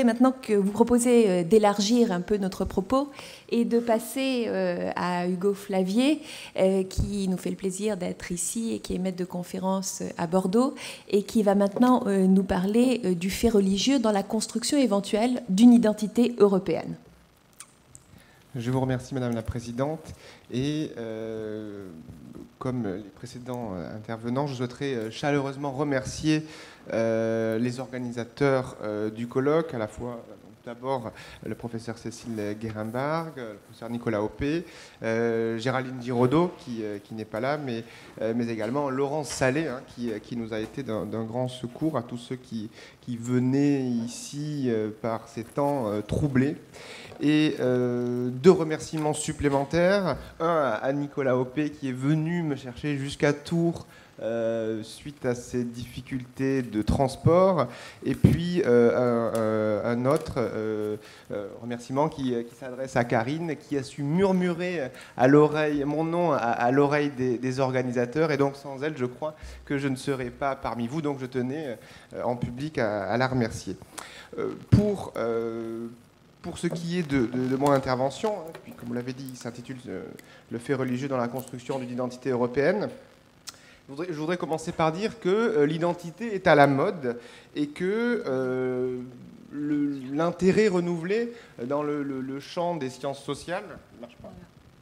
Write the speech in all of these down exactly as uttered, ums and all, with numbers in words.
voudrais maintenant que vous proposer euh, d'élargir un peu notre propos et de passer euh, à Hugo Flavier, euh, qui nous fait le plaisir d'être ici et qui est maître de conférence à Bordeaux et qui va maintenant euh, nous parler euh, du fait religieux dans la construction éventuelle d'une identité européenne. Je vous remercie, Madame la Présidente. Et euh, comme les précédents intervenants, je souhaiterais chaleureusement remercier euh, les organisateurs euh, du colloque, à la fois d'abord le professeur Cécile Guérimbarg, le professeur Nicolas Hoppé, euh, Géraldine Giraudot, qui, euh, qui n'est pas là, mais, euh, mais également Laurence Salé, hein, qui, qui nous a été d'un, d'un grand secours à tous ceux qui, qui venaient ici euh, par ces temps euh, troublés. Et euh, deux remerciements supplémentaires. Un à Nicolas Hoppé qui est venu me chercher jusqu'à Tours euh, suite à ces difficultés de transport. Et puis euh, un, un autre euh, remerciement qui, qui s'adresse à Karine, qui a su murmurer à l'oreille, mon nom à, à l'oreille des, des organisateurs. Et donc sans elle, je crois que je ne serais pas parmi vous. Donc je tenais euh, en public à, à la remercier. Euh, pour... Euh, Pour ce qui est de, de, de mon intervention, hein, puis comme vous l'avez dit, il s'intitule euh, « Le fait religieux dans la construction d'une identité européenne », je voudrais, je voudrais commencer par dire que euh, l'identité est à la mode et que euh, le, l'intérêt renouvelé dans le, le, le champ des sciences sociales... Ça marche pas.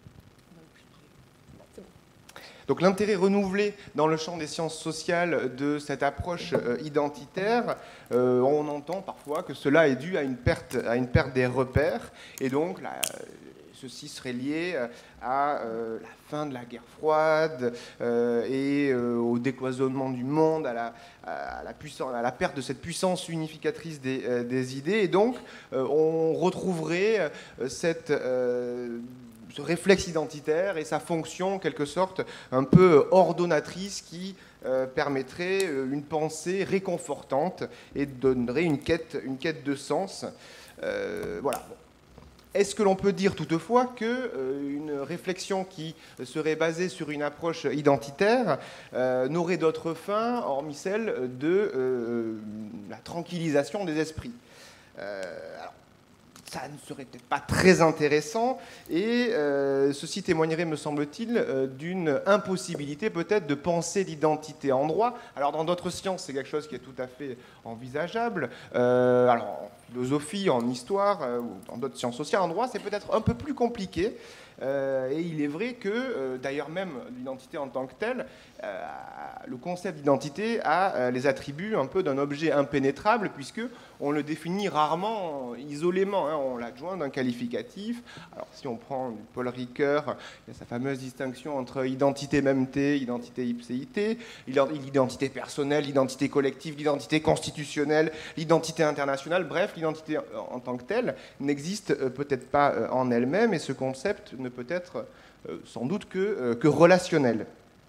Donc l'intérêt renouvelé dans le champ des sciences sociales de cette approche euh, identitaire, euh, on entend parfois que cela est dû à une perte, à une perte des repères, et donc là, ceci serait lié à euh, la fin de la guerre froide euh, et euh, au décloisonnement du monde, à la, à, la puissance, à la perte de cette puissance unificatrice des, euh, des idées, et donc euh, on retrouverait euh, cette... Euh, ce réflexe identitaire et sa fonction, en quelque sorte, un peu ordonnatrice qui euh, permettrait une pensée réconfortante et donnerait une quête, une quête de sens. Euh, voilà. Est-ce que l'on peut dire toutefois qu'une euh, réflexion qui serait basée sur une approche identitaire euh, n'aurait d'autre fin, hormis celle de euh, la tranquillisation des esprits? euh, alors, ça ne serait peut-être pas très intéressant, et euh, ceci témoignerait, me semble-t-il, euh, d'une impossibilité peut-être de penser l'identité en droit. Alors dans d'autres sciences, c'est quelque chose qui est tout à fait envisageable. Euh, alors en philosophie, en histoire, euh, ou dans d'autres sciences sociales, en droit, c'est peut-être un peu plus compliqué. Euh, et il est vrai que, euh, d'ailleurs même l'identité en tant que telle, euh, le concept d'identité a euh, les attributs un peu d'un objet impénétrable, puisque on le définit rarement isolément, hein, on l'adjoint d'un qualificatif. Alors si on prend Paul Ricoeur, il y a sa fameuse distinction entre identité memté, identité ipséité, l'identité personnelle, l'identité collective, l'identité constitutionnelle, l'identité internationale, bref, l'identité en tant que telle n'existe peut-être pas en elle-même, et ce concept ne peut être euh, sans doute que, euh, que relationnel.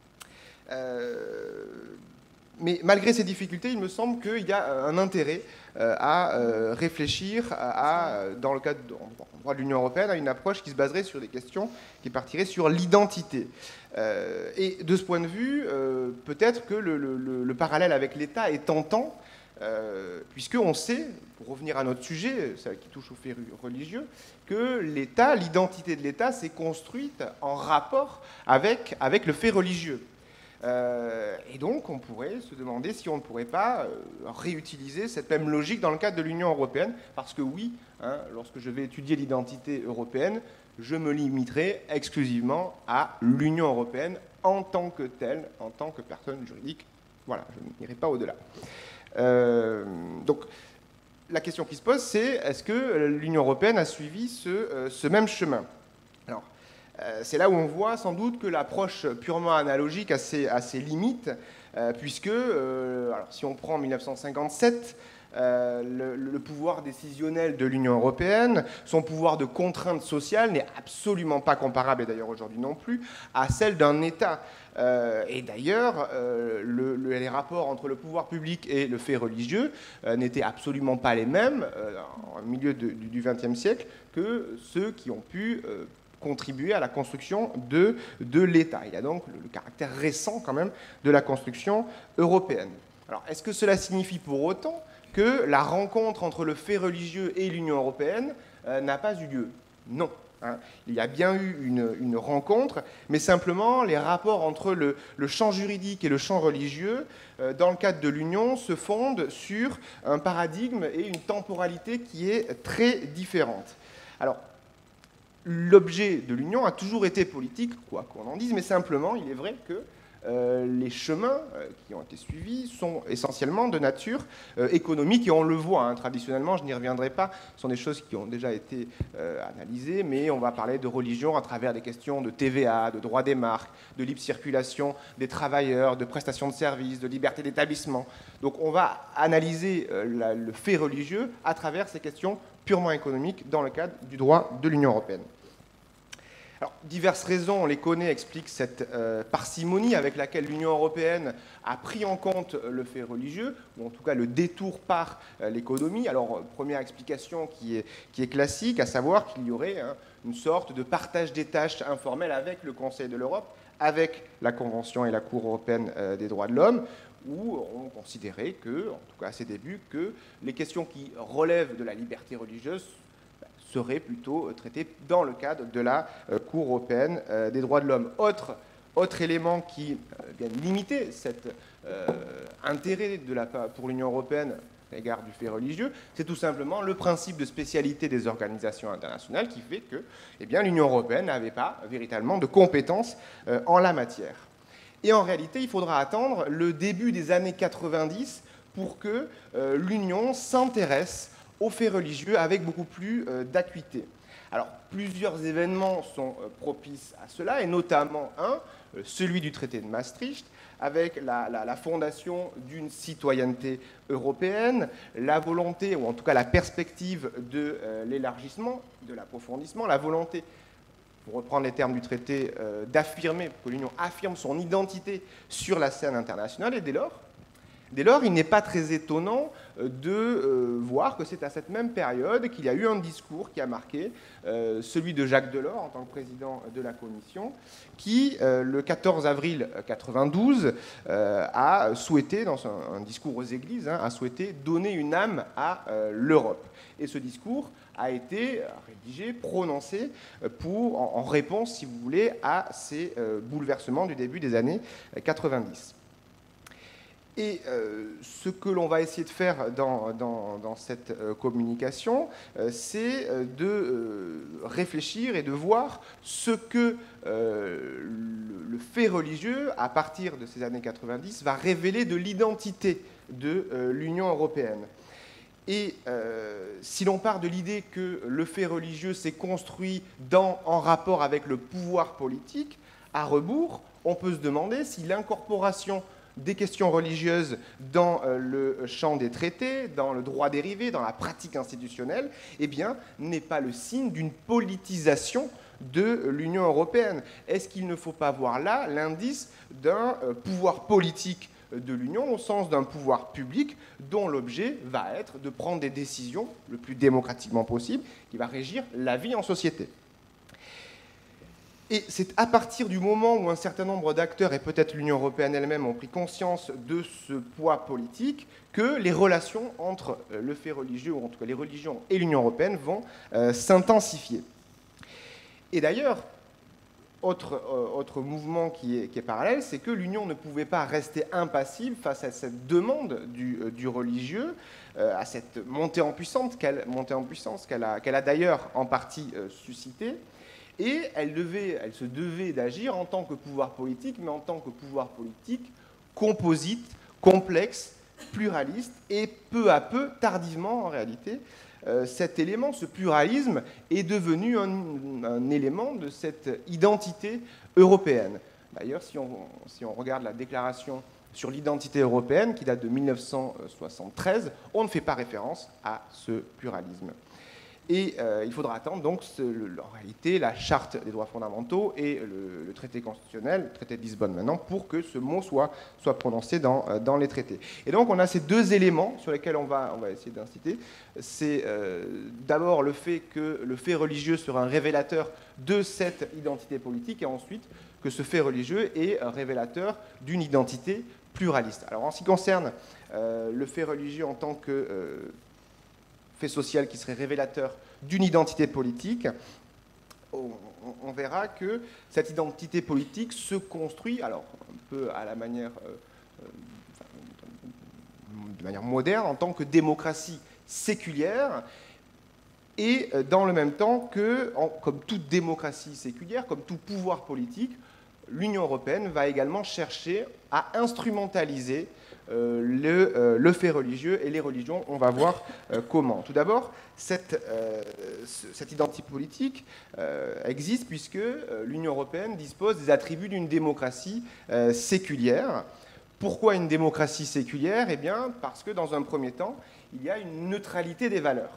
Euh, mais malgré ces difficultés, il me semble qu'il y a un intérêt euh, à euh, réfléchir à, à, dans le cadre du droit de l'Union européenne, à une approche qui se baserait sur des questions qui partiraient sur l'identité. Euh, et de ce point de vue, euh, peut-être que le, le, le parallèle avec l'État est tentant, Euh, puisqu'on sait, pour revenir à notre sujet, celle qui touche aux faits religieux, que l'État, l'identité de l'État s'est construite en rapport avec, avec le fait religieux. Euh, et donc, on pourrait se demander si on ne pourrait pas euh, réutiliser cette même logique dans le cadre de l'Union européenne, parce que oui, hein, lorsque je vais étudier l'identité européenne, je me limiterai exclusivement à l'Union européenne en tant que telle, en tant que personne juridique. Voilà, je n'irai pas au-delà. Euh, donc, la question qui se pose, c'est est-ce que l'Union européenne a suivi ce, euh, ce même chemin? Alors, euh, c'est là où on voit sans doute que l'approche purement analogique a ses, a ses limites, euh, puisque, euh, alors, si on prend mille neuf cent cinquante-sept, Euh, le, le pouvoir décisionnel de l'Union européenne, son pouvoir de contrainte sociale n'est absolument pas comparable, et d'ailleurs aujourd'hui non plus, à celle d'un État. Euh, et d'ailleurs, euh, le, le, les rapports entre le pouvoir public et le fait religieux euh, n'étaient absolument pas les mêmes euh, au milieu de, du vingtième siècle que ceux qui ont pu euh, contribuer à la construction de, de l'État. Il y a donc le, le caractère récent quand même de la construction européenne. Alors, est-ce que cela signifie pour autant que la rencontre entre le fait religieux et l'Union européenne euh, n'a pas eu lieu. Non. Hein. Il y a bien eu une, une rencontre, mais simplement les rapports entre le, le champ juridique et le champ religieux, euh, dans le cadre de l'Union, se fondent sur un paradigme et une temporalité qui est très différente. Alors, l'objet de l'Union a toujours été politique, quoi qu'on en dise, mais simplement, il est vrai que euh, les chemins euh, qui ont été suivis sont essentiellement de nature euh, économique, et on le voit, hein, traditionnellement, je n'y reviendrai pas, ce sont des choses qui ont déjà été euh, analysées, mais on va parler de religion à travers des questions de T V A, de droit des marques, de libre circulation des travailleurs, de prestations de services, de liberté d'établissement. Donc on va analyser euh, la, le fait religieux à travers ces questions purement économiques dans le cadre du droit de l'Union européenne. Alors, diverses raisons, on les connaît, expliquent cette euh, parcimonie avec laquelle l'Union européenne a pris en compte le fait religieux, ou en tout cas le détour par euh, l'économie. Alors, première explication qui est, qui est classique, à savoir qu'il y aurait hein, une sorte de partage des tâches informel avec le Conseil de l'Europe, avec la Convention et la Cour européenne euh, des droits de l'homme, où on considérait que, en tout cas à ses débuts, que les questions qui relèvent de la liberté religieuse seraient plutôt traitées dans le cadre de la Cour européenne des droits de l'homme. Autre, autre élément qui vient limiter cet euh, intérêt de la, pour l'Union européenne à l'égard du fait religieux, c'est tout simplement le principe de spécialité des organisations internationales qui fait que eh bien, l'Union européenne n'avait pas véritablement de compétences euh, en la matière. Et en réalité, il faudra attendre le début des années quatre-vingt-dix pour que euh, l'Union s'intéresse aux faits religieux avec beaucoup plus euh, d'acuité. Alors, plusieurs événements sont euh, propices à cela, et notamment un, euh, celui du traité de Maastricht, avec la, la, la fondation d'une citoyenneté européenne, la volonté, ou en tout cas la perspective de euh, l'élargissement, de l'approfondissement, la volonté, pour reprendre les termes du traité, euh, d'affirmer, que l'Union affirme son identité sur la scène internationale, et dès lors, Dès lors, il n'est pas très étonnant de euh, voir que c'est à cette même période qu'il y a eu un discours qui a marqué euh, celui de Jacques Delors en tant que président de la Commission, qui, euh, le quatorze avril mille neuf cent quatre-vingt-douze, euh, a souhaité, dans un, un discours aux églises, hein, a souhaité donner une âme à euh, l'Europe. Et ce discours a été rédigé, prononcé, pour, en, en réponse, si vous voulez, à ces euh, bouleversements du début des années quatre-vingt-dix. Et euh, ce que l'on va essayer de faire dans, dans, dans cette euh, communication, euh, c'est euh, de euh, réfléchir et de voir ce que euh, le, le fait religieux, à partir de ces années quatre-vingt-dix, va révéler de l'identité de euh, l'Union européenne. Et euh, si l'on part de l'idée que le fait religieux s'est construit dans, en rapport avec le pouvoir politique, à rebours, on peut se demander si l'incorporation des questions religieuses dans euh, le champ des traités, dans le droit dérivé, dans la pratique institutionnelle, eh bien, n'est pas le signe d'une politisation de l'Union européenne. Est-ce qu'il ne faut pas voir là l'indice d'un euh, pouvoir politique de l'Union au sens d'un pouvoir public dont l'objet va être de prendre des décisions le plus démocratiquement possible qui va régir la vie en société? Et c'est à partir du moment où un certain nombre d'acteurs, et peut-être l'Union européenne elle-même, ont pris conscience de ce poids politique, que les relations entre le fait religieux, ou en tout cas les religions et l'Union européenne, vont euh, s'intensifier. Et d'ailleurs, autre, euh, autre mouvement qui est, qui est parallèle, c'est que l'Union ne pouvait pas rester impassible face à cette demande du, euh, du religieux, euh, à cette montée en puissance qu'elle, montée en puissance qu'elle a, qu'elle a d'ailleurs en partie euh, suscitée. Et elle, devait, elle se devait d'agir en tant que pouvoir politique, mais en tant que pouvoir politique composite, complexe, pluraliste, et peu à peu, tardivement en réalité, euh, cet élément, ce pluralisme, est devenu un, un élément de cette identité européenne. D'ailleurs, si on, si on regarde la déclaration sur l'identité européenne, qui date de mille neuf cent soixante-treize, on ne fait pas référence à ce pluralisme. Et euh, il faudra attendre donc ce, le, en réalité la charte des droits fondamentaux et le, le traité constitutionnel, le traité de Lisbonne maintenant, pour que ce mot soit, soit prononcé dans, euh, dans les traités. Et donc on a ces deux éléments sur lesquels on va, on va essayer d'inciter. C'est euh, d'abord le fait que le fait religieux sera un révélateur de cette identité politique, et ensuite que ce fait religieux est un révélateur d'une identité pluraliste. Alors en ce qui concerne euh, le fait religieux en tant que euh, fait social qui serait révélateur d'une identité politique, on, on verra que cette identité politique se construit, alors un peu à la manière, euh, euh, de manière moderne, en tant que démocratie séculière, et dans le même temps que, en, comme toute démocratie séculière, comme tout pouvoir politique, l'Union européenne va également chercher à instrumentaliser euh, le, euh, le fait religieux et les religions. On va voir euh, comment. Tout d'abord, cette, euh, cette identité politique euh, existe puisque euh, l'Union européenne dispose des attributs d'une démocratie euh, séculière. Pourquoi une démocratie séculière? Eh bien, parce que dans un premier temps, il y a une neutralité des valeurs.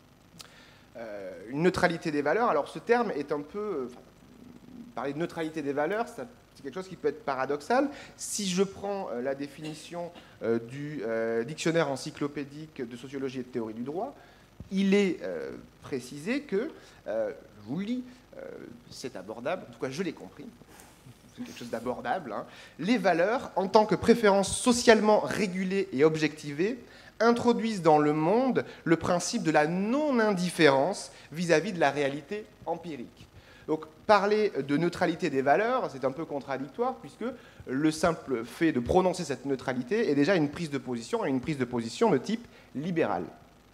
Euh, une neutralité des valeurs, alors ce terme est un peu... Enfin, parler de neutralité des valeurs, c'est quelque chose qui peut être paradoxal. Si je prends euh, la définition euh, du euh, dictionnaire encyclopédique de sociologie et de théorie du droit, il est euh, précisé que, euh, je vous le lis, euh, c'est abordable, en tout cas je l'ai compris, c'est quelque chose d'abordable, hein. Les valeurs, en tant que préférences socialement régulées et objectivées, introduisent dans le monde le principe de la non-indifférence vis-à-vis de la réalité empirique. Donc, parler de neutralité des valeurs, c'est un peu contradictoire, puisque le simple fait de prononcer cette neutralité est déjà une prise de position, et une prise de position de type libéral.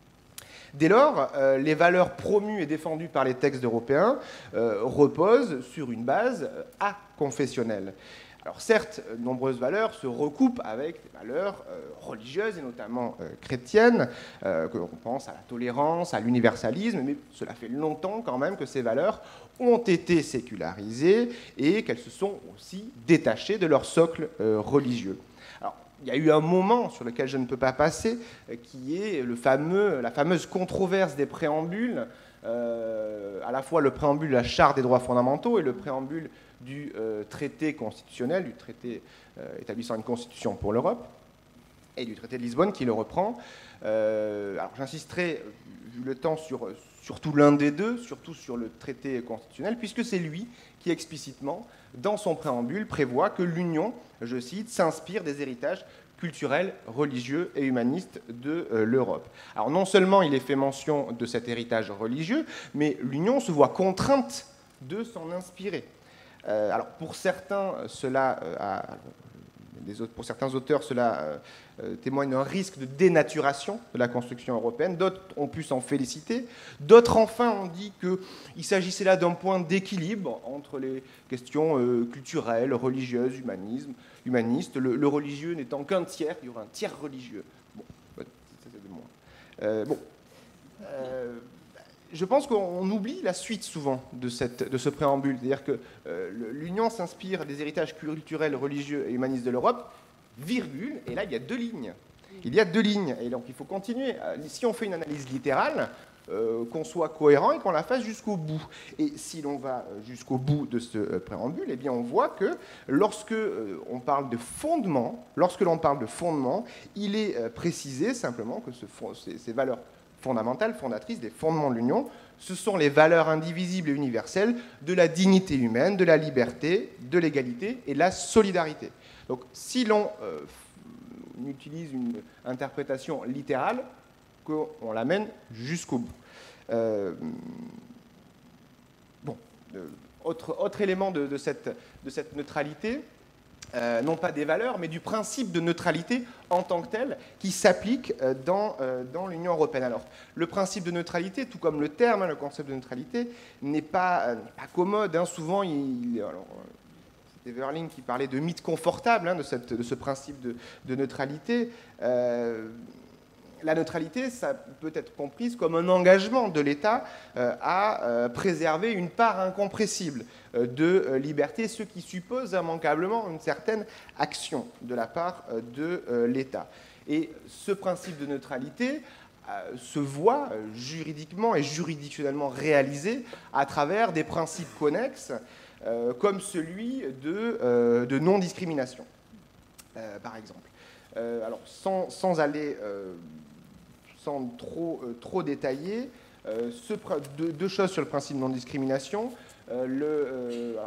Dès lors, euh, les valeurs promues et défendues par les textes européens euh, reposent sur une base aconfessionnelle. Alors certes, de nombreuses valeurs se recoupent avec des valeurs euh, religieuses, et notamment euh, chrétiennes, euh, que l'on pense à la tolérance, à l'universalisme, mais cela fait longtemps quand même que ces valeurs ont été sécularisées et qu'elles se sont aussi détachées de leur socle euh, religieux. Alors, il y a eu un moment sur lequel je ne peux pas passer, euh, qui est le fameux, la fameuse controverse des préambules, euh, à la fois le préambule de la Charte des droits fondamentaux et le préambule du euh, traité constitutionnel, du traité euh, établissant une constitution pour l'Europe, et du traité de Lisbonne qui le reprend. Euh, alors j'insisterai, vu le temps, sur surtout l'un des deux, surtout sur le traité constitutionnel, puisque c'est lui qui explicitement, dans son préambule, prévoit que l'Union, je cite, s'inspire des héritages culturels, religieux et humanistes de euh, l'Europe. Alors non seulement il est fait mention de cet héritage religieux, mais l'Union se voit contrainte de s'en inspirer. Euh, alors pour certains, cela euh, a, des autres, pour certains auteurs, cela euh, euh, témoigne d'un risque de dénaturation de la construction européenne. D'autres ont pu s'en féliciter. D'autres, enfin, ont dit qu'il s'agissait là d'un point d'équilibre entre les questions euh, culturelles, religieuses, humanisme, humanistes. Le, le religieux n'étant qu'un tiers, il y aura un tiers religieux. Bon, ça c'est de moins. Euh, bon. Euh, Je pense qu'on oublie la suite souvent de, cette, de ce préambule, c'est-à-dire que euh, l'Union s'inspire des héritages culturels, religieux et humanistes de l'Europe, virgule, et là il y a deux lignes. Il y a deux lignes, et donc il faut continuer. Si on fait une analyse littérale, euh, qu'on soit cohérent et qu'on la fasse jusqu'au bout. Et si l'on va jusqu'au bout de ce euh, préambule, eh bien on voit que lorsque euh, on parle de fondement, lorsque l'on parle de fondement, il est euh, précisé simplement que ce, ces, ces valeurs fondamentales, fondatrices des fondements de l'Union, ce sont les valeurs indivisibles et universelles de la dignité humaine, de la liberté, de l'égalité et de la solidarité. Donc si l'on euh, utilise une interprétation littérale, qu'on l'amène jusqu'au bout. Euh, bon, euh, autre, autre élément de, de, cette, de cette neutralité, Euh, non pas des valeurs, mais du principe de neutralité en tant que tel qui s'applique euh, dans, euh, dans l'Union européenne. Alors, le principe de neutralité, tout comme le terme, hein, le concept de neutralité, n'est pas, euh, pas commode. Hein. Souvent, il, il, alors, c'était Verling qui parlait de mythe confortable, hein, de, cette, de ce principe de, de neutralité. Euh, La neutralité, ça peut être comprise comme un engagement de l'État euh, à euh, préserver une part incompressible euh, de euh, liberté, ce qui suppose immanquablement une certaine action de la part euh, de euh, l'État. Et ce principe de neutralité euh, se voit euh, juridiquement et juridictionnellement réalisé à travers des principes connexes, euh, comme celui de, euh, de non-discrimination, euh, par exemple. Euh, alors, sans, sans aller... Euh, sans trop, euh, trop détailler, euh, ce, deux, deux choses sur le principe de non-discrimination. Euh, le, euh, alors,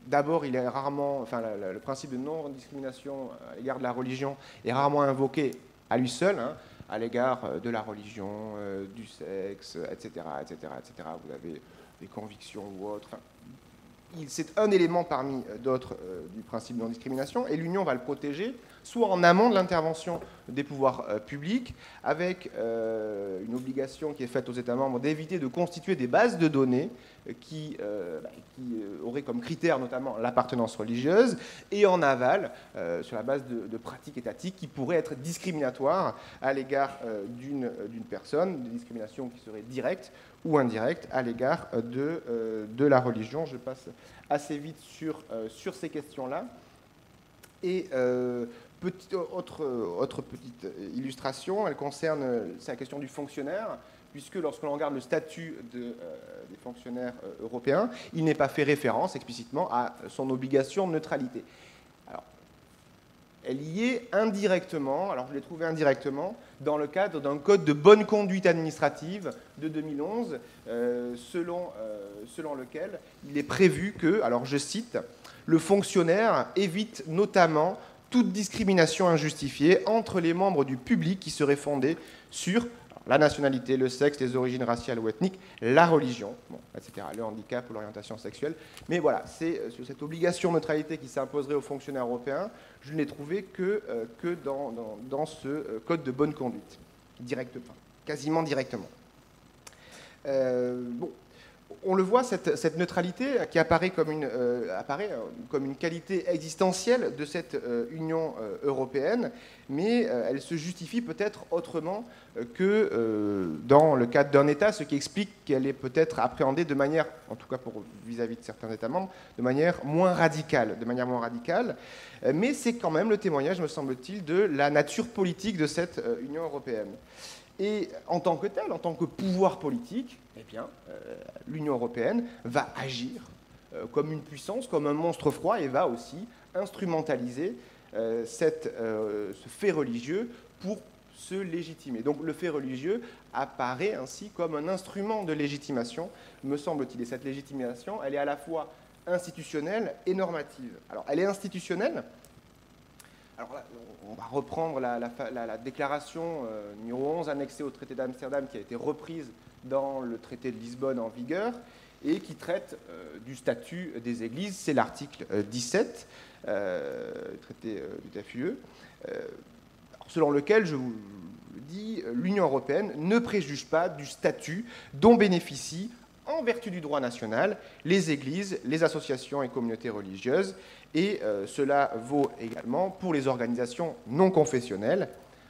d'abord, il est rarement, enfin, la, la, le principe de non-discrimination à l'égard de la religion est rarement invoqué à lui seul, hein, à l'égard de la religion, euh, du sexe, et cetera, et cetera, et cetera. Vous avez des convictions ou autres. Enfin, c'est un élément parmi d'autres euh, du principe de non-discrimination, et l'Union va le protéger, soit en amont de l'intervention des pouvoirs euh, publics, avec euh, une obligation qui est faite aux États membres d'éviter de constituer des bases de données euh, qui, euh, bah, qui euh, auraient comme critère notamment l'appartenance religieuse, et en aval, euh, sur la base de, de pratiques étatiques qui pourraient être discriminatoires à l'égard euh, d'une d'une personne, des discriminations qui seraient directes ou indirectes à l'égard de, euh, de la religion. Je passe assez vite sur, euh, sur ces questions-là. Et euh, petit, autre, autre petite illustration, elle concerne, c'est la question du fonctionnaire, puisque lorsque l'on regarde le statut de, euh, des fonctionnaires euh, européens, il n'est pas fait référence explicitement à son obligation de neutralité. Alors, elle y est indirectement, alors je l'ai trouvé indirectement, dans le cadre d'un code de bonne conduite administrative de deux mille onze, euh, selon, euh, selon lequel il est prévu que, alors je cite, « le fonctionnaire évite notamment toute discrimination injustifiée entre les membres du public qui serait fondée sur la nationalité, le sexe, les origines raciales ou ethniques, la religion, bon, et cetera, le handicap ou l'orientation sexuelle. » Mais voilà, c'est cette obligation de neutralité qui s'imposerait aux fonctionnaires européens, je ne l'ai trouvé que, euh, que dans, dans, dans ce code de bonne conduite, directement, quasiment directement. Euh, bon. On le voit, cette, cette neutralité qui apparaît comme une, euh, apparaît comme une qualité existentielle de cette euh, Union euh, européenne, mais euh, elle se justifie peut-être autrement que euh, dans le cadre d'un État, ce qui explique qu'elle est peut-être appréhendée de manière, en tout cas pour vis-à-vis de certains États membres, de manière moins radicale, de manière moins radicale. Euh, mais c'est quand même le témoignage, me semble-t-il, de la nature politique de cette euh, Union européenne. Et en tant que telle, en tant que pouvoir politique, eh bien, euh, l'Union européenne va agir euh, comme une puissance, comme un monstre froid, et va aussi instrumentaliser euh, cette, euh, ce fait religieux pour se légitimer. Donc le fait religieux apparaît ainsi comme un instrument de légitimation, me semble-t-il. Et cette légitimation, elle est à la fois institutionnelle et normative. Alors, elle est institutionnelle. Alors là, on va reprendre la, la, la, la déclaration euh, numéro onze annexée au traité d'Amsterdam qui a été reprise dans le traité de Lisbonne en vigueur et qui traite euh, du statut des églises. C'est l'article euh, dix-sept, euh, traité euh, du T F U E, euh, selon lequel, je vous le dis, l'Union européenne ne préjuge pas du statut dont bénéficient, en vertu du droit national, les églises, les associations et communautés religieuses. Et euh, cela vaut également pour les organisations non confessionnelles.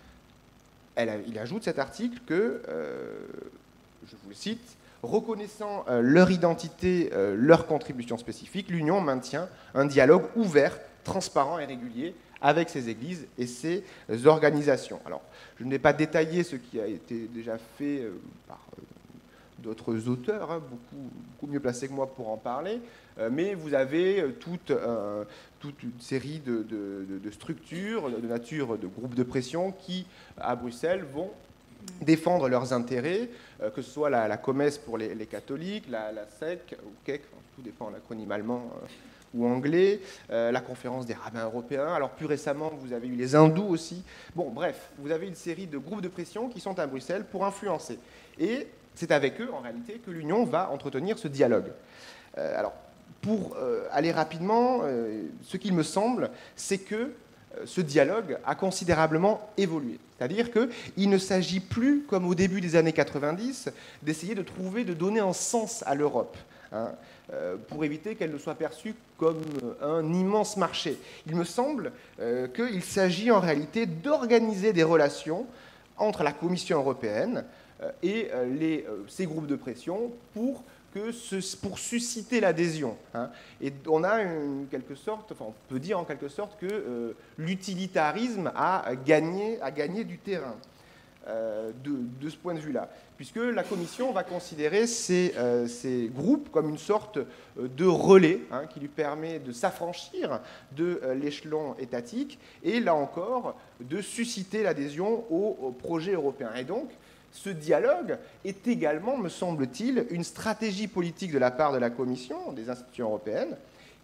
Elle a, il ajoute cet article que, euh, je vous le cite, « reconnaissant euh, leur identité, euh, leur contribution spécifique, l'Union maintient un dialogue ouvert, transparent et régulier avec ces églises et ces euh, organisations. » Alors, je n'ai pas détaillé ce qui a été déjà fait euh, par euh, d'autres auteurs, hein, beaucoup, beaucoup mieux placés que moi pour en parler, euh, mais vous avez euh, toute, euh, toute une série de, de, de, de structures, de nature de groupes de pression qui, à Bruxelles, vont défendre leurs intérêts, euh, que ce soit la, la COMES pour les, les catholiques, la, la S E C, ou K E C, enfin, tout dépend de l'acronyme allemand euh, ou anglais, euh, la conférence des rabbins européens. Alors plus récemment, vous avez eu les hindous aussi. Bon, bref, vous avez une série de groupes de pression qui sont à Bruxelles pour influencer. Et c'est avec eux, en réalité, que l'Union va entretenir ce dialogue. Euh, alors, pour euh, aller rapidement, euh, ce qu'il me semble, c'est que euh, ce dialogue a considérablement évolué. C'est-à-dire qu'il ne s'agit plus, comme au début des années quatre-vingt-dix, d'essayer de trouver, de donner un sens à l'Europe, hein, euh, pour éviter qu'elle ne soit perçue comme un immense marché. Il me semble euh, qu'il s'agit en réalité d'organiser des relations entre la Commission européenne et les, ces groupes de pression pour, que ce, pour susciter l'adhésion. Hein. Et on a une quelque sorte, enfin on peut dire en quelque sorte que euh, l'utilitarisme a gagné, a gagné du terrain euh, de, de ce point de vue-là, puisque la Commission va considérer ces, euh, ces groupes comme une sorte de relais, hein, qui lui permet de s'affranchir de euh, l'échelon étatique et là encore de susciter l'adhésion au, au projet européen. Et donc, ce dialogue est également, me semble-t-il, une stratégie politique de la part de la Commission, des institutions européennes,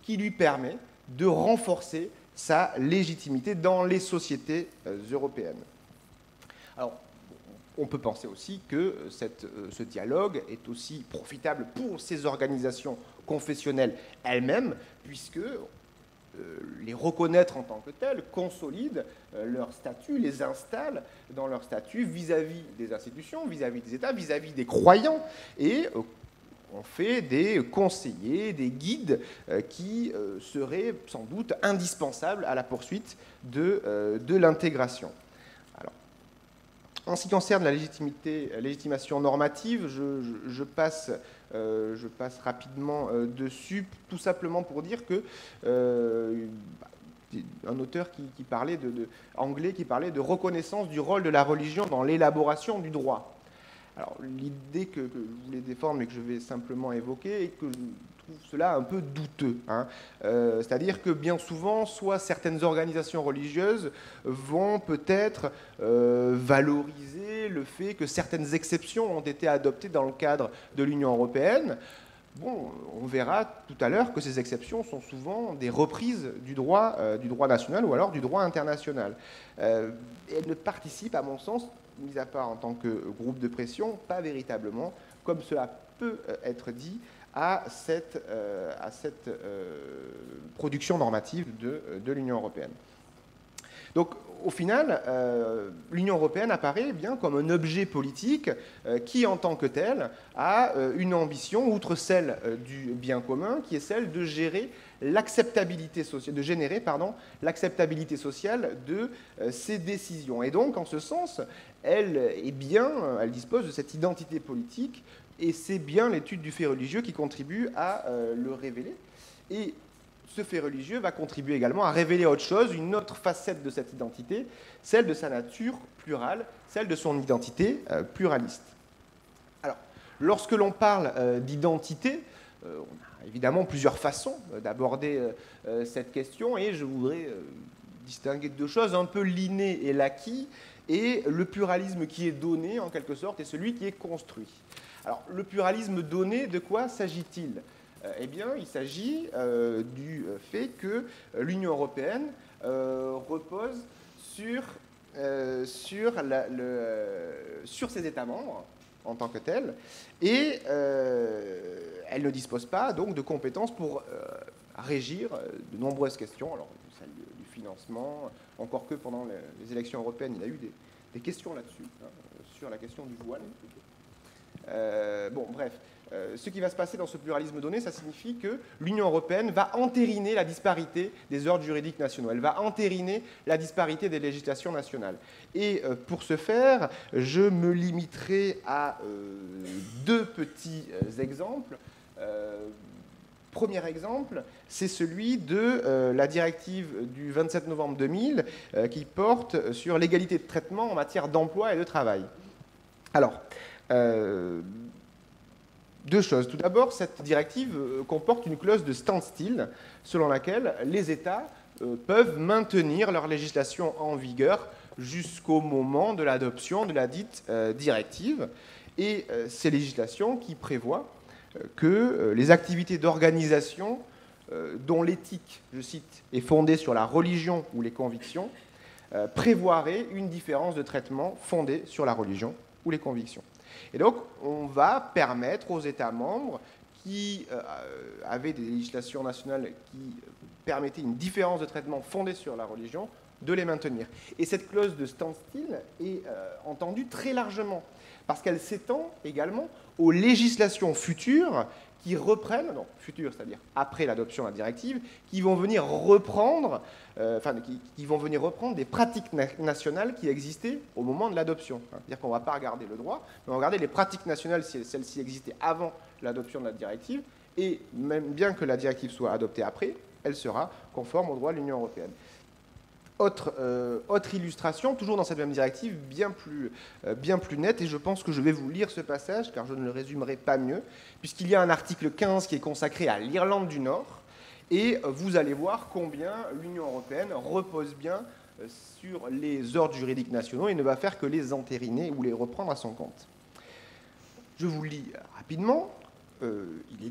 qui lui permet de renforcer sa légitimité dans les sociétés euh, européennes. Alors, on peut penser aussi que cette, euh, ce dialogue est aussi profitable pour ces organisations confessionnelles elles-mêmes, puisque euh, les reconnaître en tant que telles consolide euh, leur statut, les installe dans leur statut vis-à-vis des institutions, vis-à-vis des États, vis-à-vis des croyants, et euh, on fait des conseillers, des guides euh, qui euh, seraient sans doute indispensables à la poursuite de, euh, de l'intégration. Alors, en ce qui concerne la légitimité, la légitimation normative, je, je, je, passe, euh, je passe rapidement euh, dessus, tout simplement pour dire que euh, un auteur qui, qui parlait de, de, anglais qui parlait de reconnaissance du rôle de la religion dans l'élaboration du droit. Alors, l'idée que, que je voulais défendre, mais que je vais simplement évoquer, est que je trouve cela un peu douteux. Hein. Euh, C'est-à-dire que bien souvent, soit certaines organisations religieuses vont peut-être euh, valoriser le fait que certaines exceptions ont été adoptées dans le cadre de l'Union européenne. Bon, on verra tout à l'heure que ces exceptions sont souvent des reprises du droit, euh, du droit national ou alors du droit international. Euh, elles ne participent, à mon sens, mis à part en tant que groupe de pression, pas véritablement, comme cela peut être dit, à cette, euh, à cette euh, production normative de, de l'Union européenne. Donc, au final, euh, l'Union européenne apparaît eh bien comme un objet politique euh, qui, en tant que tel, a euh, une ambition, outre celle euh, du bien commun, qui est celle de gérer l'acceptabilité sociale, de générer pardon, l'acceptabilité sociale de euh, ces décisions. Et donc, en ce sens, elle est bien, elle dispose de cette identité politique, et c'est bien l'étude du fait religieux qui contribue à euh, le révéler. Et ce fait religieux va contribuer également à révéler autre chose, une autre facette de cette identité, celle de sa nature plurale, celle de son identité euh, pluraliste. Alors, lorsque l'on parle euh, d'identité, euh, on a évidemment plusieurs façons euh, d'aborder euh, euh, cette question, et je voudrais euh, distinguer deux choses, un peu l'inné et l'acquis, et le pluralisme qui est donné, en quelque sorte, et celui qui est construit. Alors, le pluralisme donné, de quoi s'agit-il ? Eh bien, il s'agit euh, du fait que l'Union européenne euh, repose sur, euh, sur, la, le, sur ses États membres en tant que tels, et euh, elle ne dispose pas donc de compétences pour euh, régir de nombreuses questions, alors celle du financement, encore que pendant les élections européennes, il y a eu des, des questions là-dessus, hein, sur la question du voile. Euh, bon, bref. Euh, ce qui va se passer dans ce pluralisme donné, ça signifie que l'Union européenne va entériner la disparité des ordres juridiques nationaux. Elle va entériner la disparité des législations nationales. Et euh, pour ce faire, je me limiterai à euh, deux petits euh, exemples. Euh, Premier exemple, c'est celui de euh, la directive du vingt-sept novembre deux mille euh, qui porte sur l'égalité de traitement en matière d'emploi et de travail. Alors, euh, deux choses. Tout d'abord, cette directive comporte une clause de standstill selon laquelle les États peuvent maintenir leur législation en vigueur jusqu'au moment de l'adoption de la dite directive. Et ces législations qui prévoient que les activités d'organisation dont l'éthique, je cite, est fondée sur la religion ou les convictions, prévoiraient une différence de traitement fondée sur la religion ou les convictions. Et donc, on va permettre aux États membres qui euh, avaient des législations nationales qui permettaient une différence de traitement fondée sur la religion de les maintenir. Et cette clause de standstill est euh, entendue très largement, parce qu'elle s'étend également aux législations futures qui reprennent, non, futures, c'est-à-dire après l'adoption de la directive, qui vont venir reprendre, euh, enfin, qui, qui vont venir reprendre des pratiques na nationales qui existaient au moment de l'adoption. C'est-à-dire qu'on ne va pas regarder le droit, mais on va regarder les pratiques nationales si celles-ci existaient avant l'adoption de la directive, et même bien que la directive soit adoptée après, elle sera conforme au droit de l'Union européenne. Autre, euh, autre illustration, toujours dans cette même directive, bien plus, euh, bien plus nette, et je pense que je vais vous lire ce passage, car je ne le résumerai pas mieux, puisqu'il y a un article quinze qui est consacré à l'Irlande du Nord, et vous allez voir combien l'Union européenne repose bien sur les ordres juridiques nationaux et ne va faire que les entériner ou les reprendre à son compte. Je vous lis rapidement, euh, il est dit,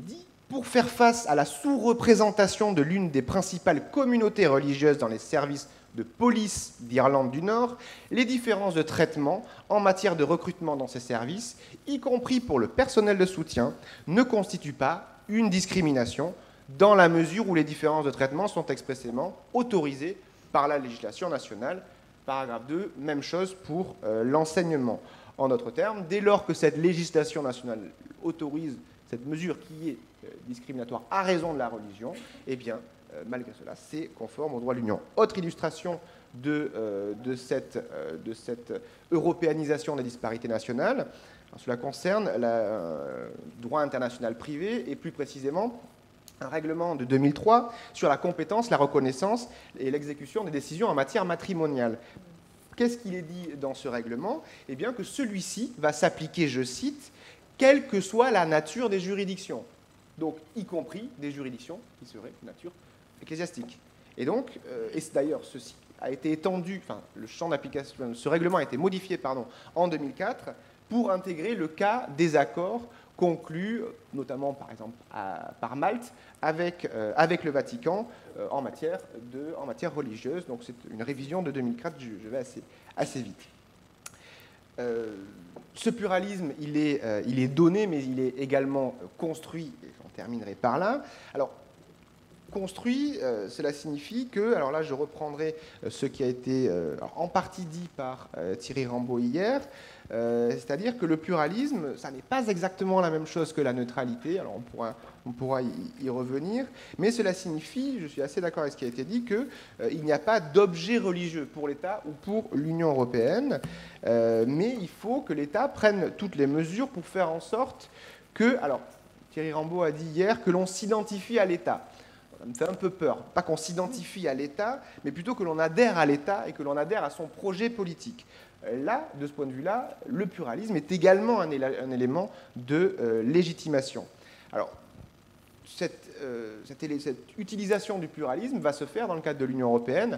pour faire face à la sous-représentation de l'une des principales communautés religieuses dans les services de police d'Irlande du Nord, les différences de traitement en matière de recrutement dans ces services, y compris pour le personnel de soutien, ne constituent pas une discrimination dans la mesure où les différences de traitement sont expressément autorisées par la législation nationale. Paragraphe deux, même chose pour euh, l'enseignement. En d'autres termes, dès lors que cette législation nationale autorise cette mesure qui est euh, discriminatoire à raison de la religion, eh bien, euh, malgré cela, c'est conforme au droit de l'Union. Autre illustration de, euh, de, cette, euh, de cette européanisation des disparités nationales, alors, cela concerne le euh, droit international privé et plus précisément un règlement de deux mille trois sur la compétence, la reconnaissance et l'exécution des décisions en matière matrimoniale. Qu'est-ce qu'il est dit dans ce règlement? Eh bien que celui-ci va s'appliquer, je cite, quelle que soit la nature des juridictions, donc y compris des juridictions qui seraient de nature ecclésiastique. Et donc, euh, et d'ailleurs, ceci a été étendu, enfin, le champ d'application, ce règlement a été modifié, pardon, en deux mille quatre pour intégrer le cas des accords conclus, notamment par exemple à, par Malte, avec, euh, avec le Vatican euh, en, matière de, en matière religieuse. Donc c'est une révision de deux mille quatre, je, je vais assez, assez vite. Euh, ce pluralisme, il est, euh, il est donné, mais il est également construit, et j'en terminerai par là. Alors, construit, euh, cela signifie que, alors là je reprendrai euh, ce qui a été euh, en partie dit par euh, Thierry Rambaud hier, euh, c'est-à-dire que le pluralisme, ça n'est pas exactement la même chose que la neutralité, alors on pourra, on pourra y, y revenir, mais cela signifie, je suis assez d'accord avec ce qui a été dit, qu'il euh, n'y a pas d'objet religieux pour l'État ou pour l'Union européenne, euh, mais il faut que l'État prenne toutes les mesures pour faire en sorte que, alors Thierry Rambaud a dit hier, que l'on s'identifie à l'État. Ça me fait un peu peur. Pas qu'on s'identifie à l'État, mais plutôt que l'on adhère à l'État et que l'on adhère à son projet politique. Là, de ce point de vue-là, le pluralisme est également un, un élément de euh, légitimation. Alors, cette, euh, cette, cette utilisation du pluralisme va se faire dans le cadre de l'Union européenne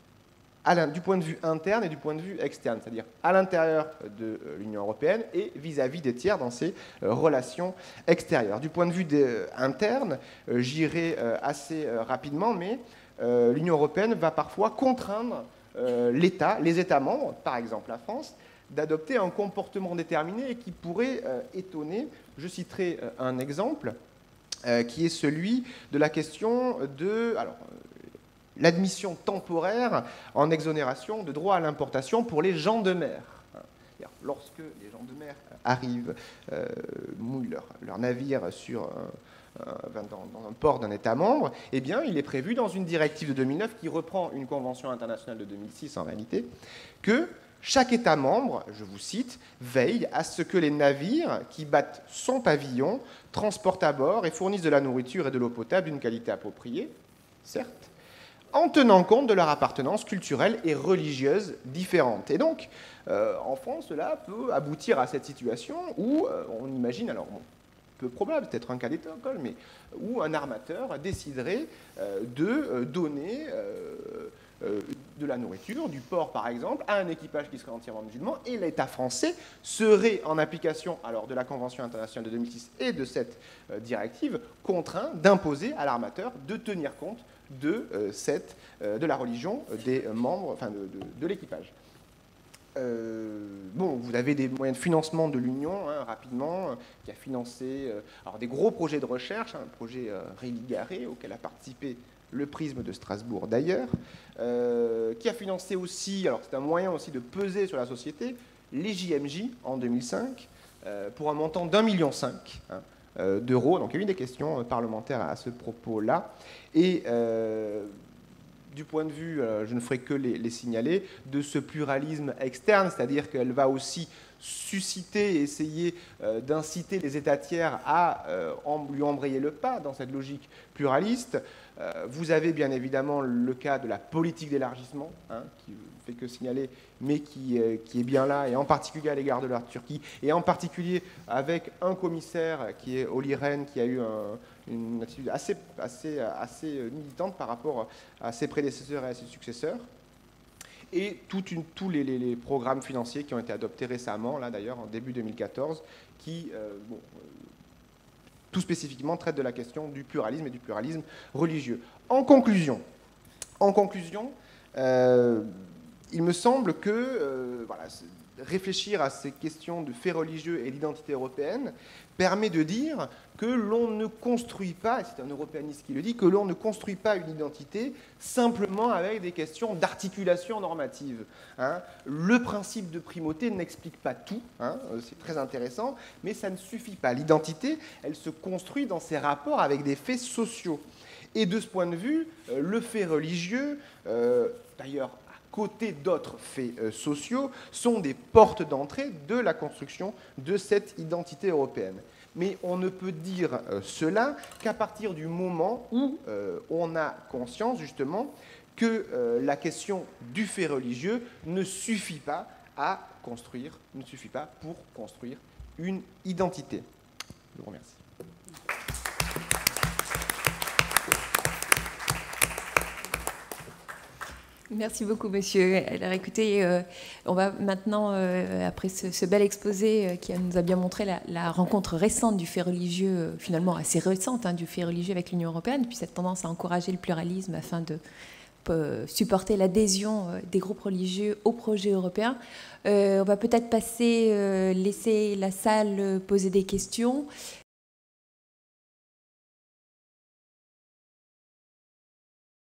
à du point de vue interne et du point de vue externe, c'est-à-dire à, à l'intérieur de l'Union européenne et vis-à-vis des tiers dans ses euh, relations extérieures. Du point de vue des, euh, interne, euh, j'irai euh, assez euh, rapidement, mais euh, l'Union européenne va parfois contraindre euh, l'État, les États membres, par exemple la France, d'adopter un comportement déterminé et qui pourrait euh, étonner. Je citerai euh, un exemple euh, qui est celui de la question de... Alors, l'admission temporaire en exonération de droit à l'importation pour les gens de mer. Lorsque les gens de mer arrivent, euh, mouillent leur, leur navire sur un, un, dans, dans un port d'un État membre, eh bien, il est prévu dans une directive de deux mille neuf qui reprend une convention internationale de deux mille six en réalité, que chaque État membre, je vous cite, veille à ce que les navires qui battent son pavillon transportent à bord et fournissent de la nourriture et de l'eau potable d'une qualité appropriée, certes, en tenant compte de leur appartenance culturelle et religieuse différente. Et donc, euh, en France, cela peut aboutir à cette situation où euh, on imagine, alors bon, peu probable, peut-être un cas d'école, mais où un armateur déciderait euh, de euh, donner euh, euh, de la nourriture, du porc par exemple, à un équipage qui serait entièrement musulman, et l'État français serait, en application alors de la Convention internationale de deux mille six et de cette euh, directive, contraint d'imposer à l'armateur de tenir compte de, euh, cette, euh, de la religion des membres, enfin de, de, de l'équipage. Euh, bon, vous avez des moyens de financement de l'Union, hein, rapidement, euh, qui a financé euh, alors des gros projets de recherche, hein, un projet euh, Réligaré, auquel a participé le Prisme de Strasbourg d'ailleurs, euh, qui a financé aussi, alors c'est un moyen aussi de peser sur la société, les J M J en deux mille cinq, euh, pour un montant d'un million cinq, hein, d'euros. Donc il y a eu des questions parlementaires à ce propos-là. Et euh, du point de vue, euh, je ne ferai que les, les signaler, de ce pluralisme externe, c'est-à-dire qu'elle va aussi susciter et essayer euh, d'inciter les États tiers à euh, en, lui embrayer le pas dans cette logique pluraliste. Euh, vous avez bien évidemment le cas de la politique d'élargissement, hein, qui ne fait que signaler, mais qui, euh, qui est bien là, et en particulier à l'égard de la Turquie, et en particulier avec un commissaire qui est Olli Rehn, qui a eu un, une attitude assez, assez, assez militante par rapport à ses prédécesseurs et à ses successeurs. Et toute une, tous les, les, les programmes financiers qui ont été adoptés récemment, là d'ailleurs en début deux mille quatorze, qui, euh, bon, tout spécifiquement traite de la question du pluralisme et du pluralisme religieux. En conclusion, en conclusion euh, il me semble que euh, voilà, réfléchir à ces questions de fait religieux et l'identité européenne permet de dire que l'on ne construit pas, et c'est un européaniste qui le dit, que l'on ne construit pas une identité simplement avec des questions d'articulation normative. Hein. Le principe de primauté n'explique pas tout, hein, c'est très intéressant, mais ça ne suffit pas. L'identité, elle se construit dans ses rapports avec des faits sociaux. Et de ce point de vue, le fait religieux, euh, d'ailleurs, côté d'autres faits euh, sociaux, sont des portes d'entrée de la construction de cette identité européenne. Mais on ne peut dire euh, cela qu'à partir du moment où euh, on a conscience, justement, que euh, la question du fait religieux ne suffit pas à construire, ne suffit pas pour construire une identité. Je vous remercie. Merci beaucoup, monsieur. Alors, écoutez, euh, on va maintenant, euh, après ce, ce bel exposé euh, qui nous a bien montré la, la rencontre récente du fait religieux, euh, finalement assez récente, hein, du fait religieux avec l'Union européenne, puis cette tendance à encourager le pluralisme afin de euh, supporter l'adhésion euh, des groupes religieux au projet européen. Euh, on va peut-être passer, euh, laisser la salle poser des questions.